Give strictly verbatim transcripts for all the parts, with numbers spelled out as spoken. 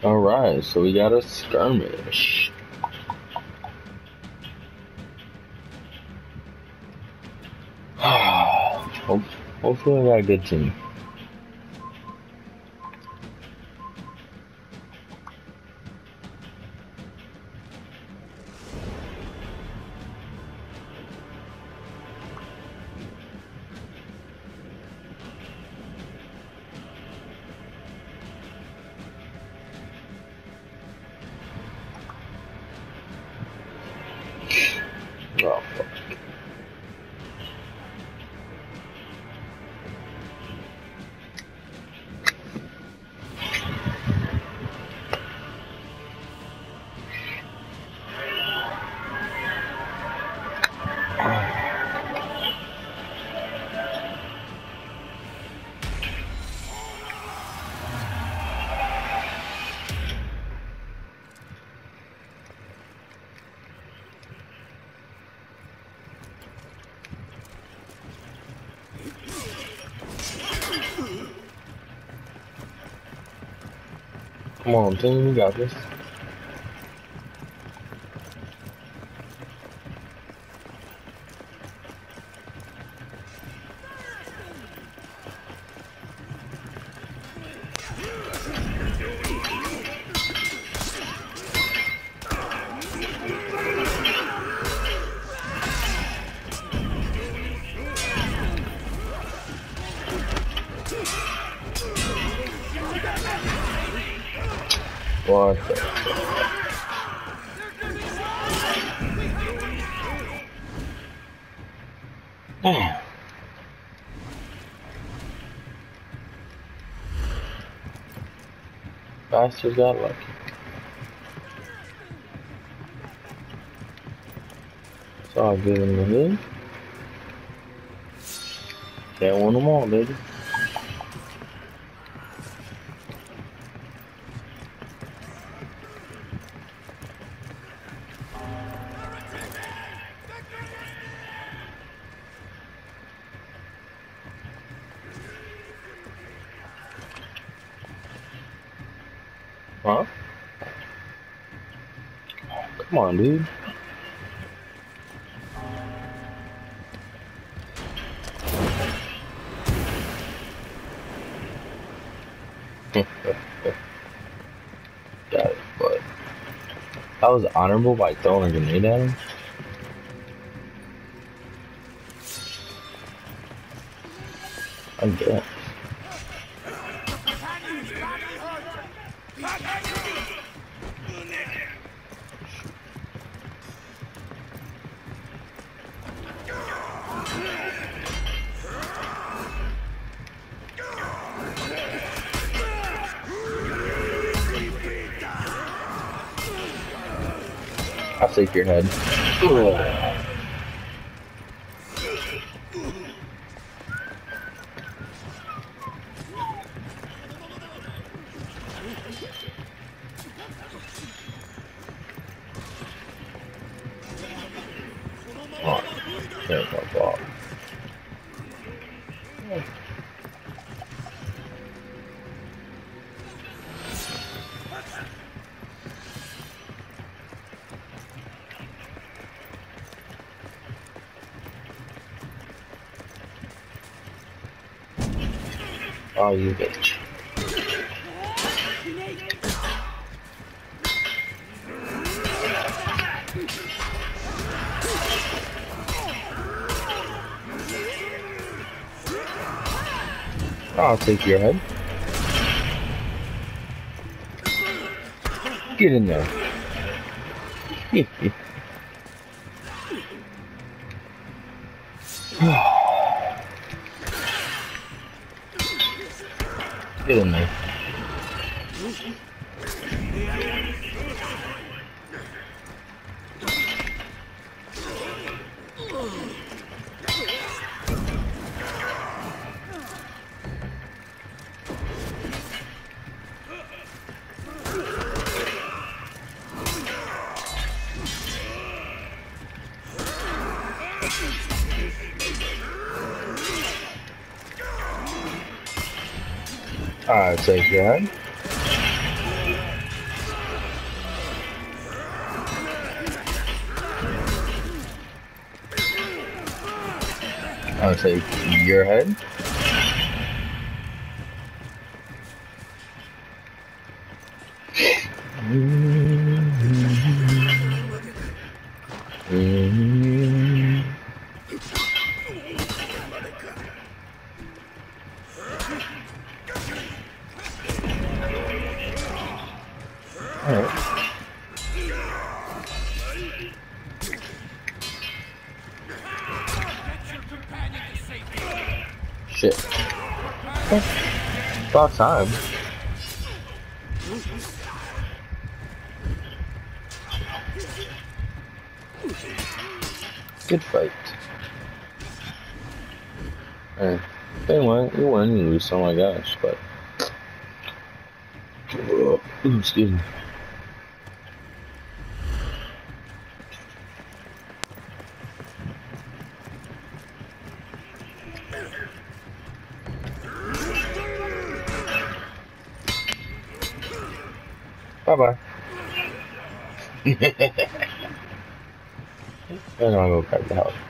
Alright, so we got a skirmish. Hope, hopefully I got a good team. Oh, fuck. Come on, team, you got this. What the fuck? Damn. Bastards got lucky. It's all good in the hood. Can't win them all, baby. Huh? Come on, dude. Got it, but that was honorable by throwing a grenade at him. I guess. I'll take your head. Ugh. Oh, there's no ball. Oh, you bitch. I'll take your head. Get in there. Get in there. I'll take your head. I'll say your head. Alright. Shit. About time. Good fight. Hey, they win, you win, you lose, oh my gosh, but. Ooh, excuse me. Bye bye. And I'll go back to house.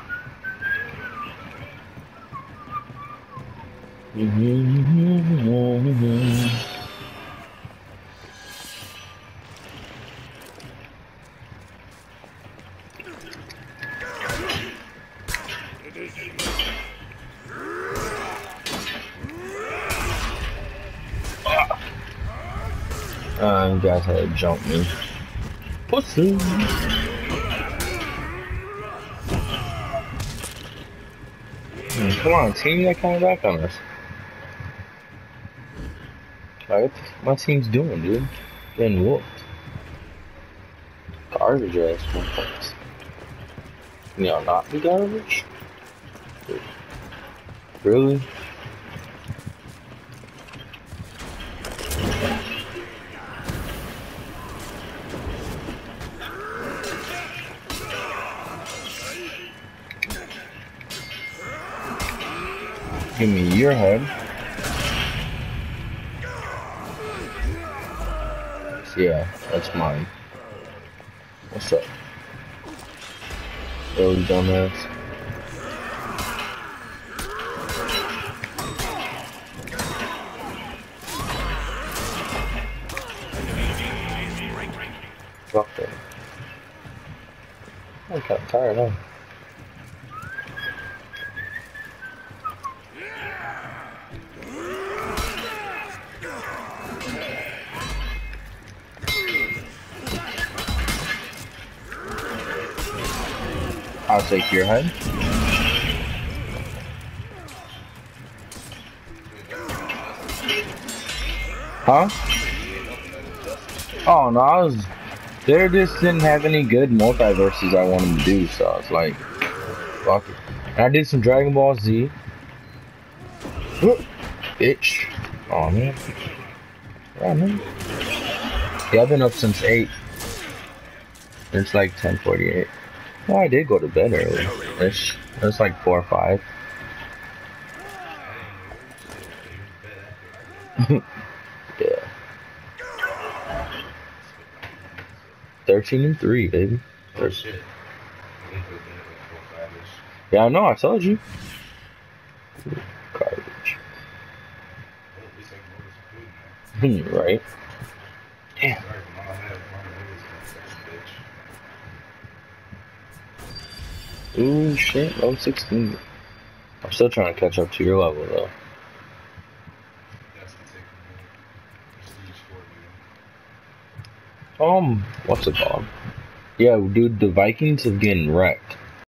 Uh, you guys had to jump me. Pussy. Hmm, come on, team, that coming back on us. Like, what my team's doing, dude? Getting whooped. Garbage ass motherfuckers. You know, not the garbage? Really? Give me your head. Yeah, that's mine. What's up? Oh, dumbass. Fuck that. I'm kind of tired, huh? I'll take your head. Huh? Oh no, I was. They just didn't have any good multiverses I wanted to do, so I was like, fuck it. And I did some Dragon Ball Z. Bitch. Oh man. Yeah, man. Yeah, I've been up since eight. It's like ten forty-eight. Well, I did go to bed early. Ish. It's like four or five. Yeah. Thirteen and three, baby. Oh, shit. Yeah, I know. I told you. Garbage. Right. Damn. Ooh, shit, level sixteen. I'm still trying to catch up to your level, though. Um, what's it called? Yeah, dude, the Vikings are getting wrecked.